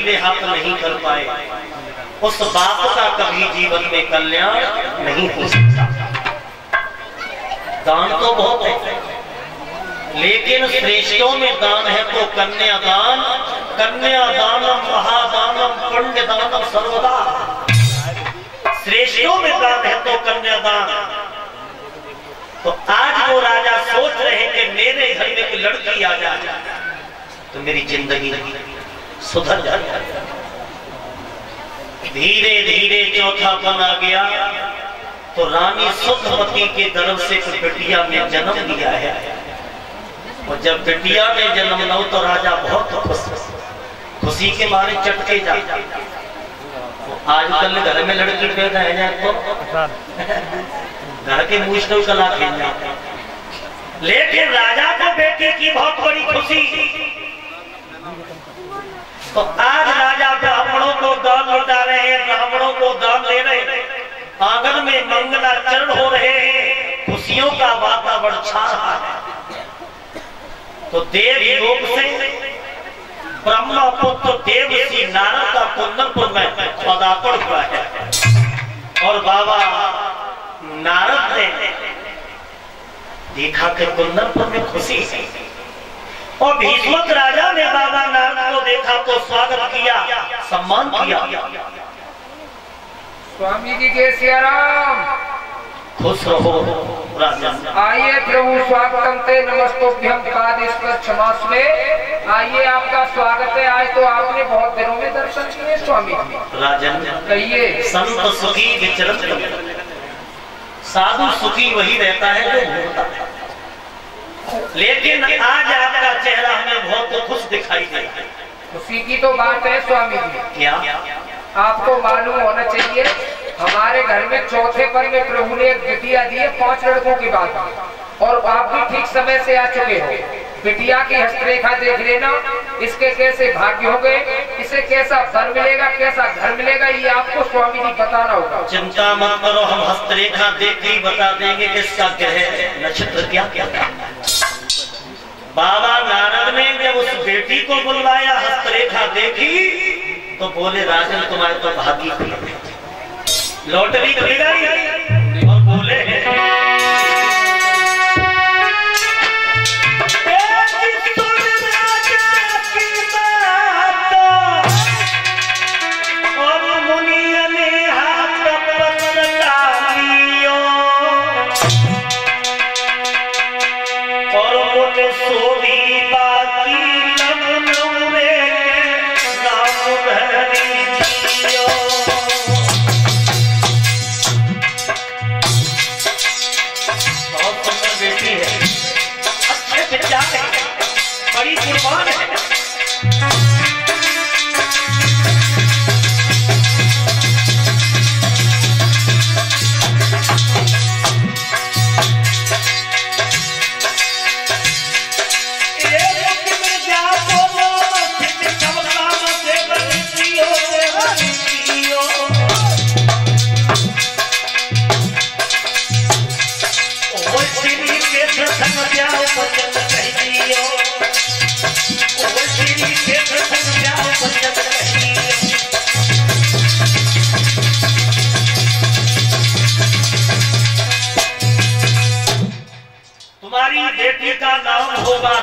सीधे हाथ नहीं कर पाए, उस बाप का कभी जीवन में कल्याण नहीं हो सकता। दान तो बहुत है, लेकिन श्रेष्ठों में दान है तो कन्यादान। कन्यादानम महादानम पुण्यदानम सर्वदा। श्रेष्ठों में दान है तो कन्यादान। तो आज वो राजा सोच रहे हैं कि मेरे घर में कोई लड़की आ जाए तो मेरी जिंदगी सुधर जाए। धीरे धीरे चौथापन आ गया तो रानी सुधमती के गर्भ से बिटिया ने जन्म लिया है। और जब बिटिया ने जन्म लो तो राजा बहुत खुशी के मारे चटके जाते। आजकल घर में लड़की पैदा है जाए तो घर के मुश्किल कला खेल जाते, लेकिन राजा को बेटी की बहुत बड़ी खुशी। तो आज राजा ब्राह्मणों को दान लौटा रहे हैं, ब्राह्मणों को दान दे रहे हैं, आंगन में मंगलाचरण हो रहे हैं, खुशियों का वातावरण छा रहा है। तो देवलोक से ब्रह्मा पुत्र देवर्षि नारद का कुंदनपुर में पदार्पण हुआ है। और बाबा नारद ने देखा कि कुंदनपुर में खुशी है। और भीष्मक राजा ने बाबा नारद को देखा तो स्वागत किया, सम्मान किया। स्वामी जी के सिया राम, खुश रहो राजन। आइए प्रभु स्वागतम ते नमस्तोभ्यम पादेश्वर क्षमास्वे। आइए आपका स्वागत है। आज तो आपने बहुत दिनों में दर्शन किए स्वामी जी। राजन कहिए। संत सुखी विचरत, साधु सुखी वही रहता है जो भूलता है। लेकिन आज आपका चेहरा हमें बहुत खुश दिखाई दे रहा है। खुशी की तो बात है स्वामी जी। क्या आपको मालूम होना चाहिए, हमारे घर में चौथे पर में प्रभु ने एक बिटिया दी है 5 लड़कों की बात। और आप भी ठीक समय से आ चुके हो। बिटिया की हस्तरेखा देख लेना, इसके कैसे भाग्य हो गए, इसे कैसा वर मिलेगा, कैसा घर मिलेगा, ये आपको स्वामी जी बताना होगा। चिंता मत करो, हम हस्तरेखा देख के बता देंगे कि इसका ग्रह नक्षत्र क्या क्या था। बाबा नारद ने जब उस बेटी को बुलवाया, हस्तरेखा देखी तो बोले राजन तुम्हारे तो भागी थी, लॉटरी खुल गई।